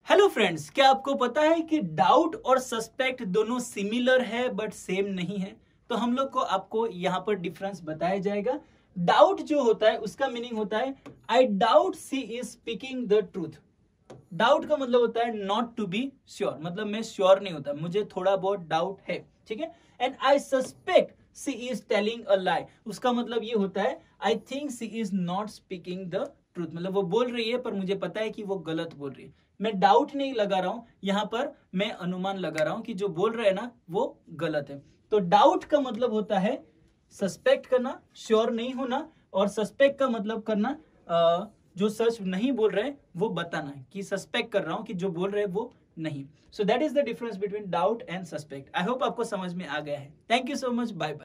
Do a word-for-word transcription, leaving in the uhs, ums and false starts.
Hello friends, क्या आपको पता है कि डाउट और सस्पेक्ट दोनों सिमिलर है बट सेम नहीं है। तो हम लोग को आपको यहाँ पर डिफरेंस बताया जाएगा। डाउट जो होता है उसका मीनिंग होता है I doubt she is speaking the truth. Doubt का मतलब होता है नॉट टू बी श्योर, मतलब मैं श्योर नहीं होता, मुझे थोड़ा बहुत डाउट है, ठीक है। And I suspect she is telling a lie, उसका मतलब ये होता है I think she is not speaking the truth, मतलब वो बोल रही है पर मुझे पता है कि वो गलत बोल रही है। मैं डाउट नहीं लगा रहा हूं, यहां पर मैं अनुमान लगा रहा हूं कि जो बोल रहे हैं ना वो गलत है। तो डाउट का मतलब होता है सस्पेक्ट करना, श्योर नहीं होना, और सस्पेक्ट का मतलब करना आ, जो सच नहीं बोल रहे वो बताना है कि सस्पेक्ट कर रहा हूं कि जो बोल रहे वो नहीं। So that is the difference between doubt and suspect. I hope आपको समझ में आ गया है। Thank you so much, bye bye.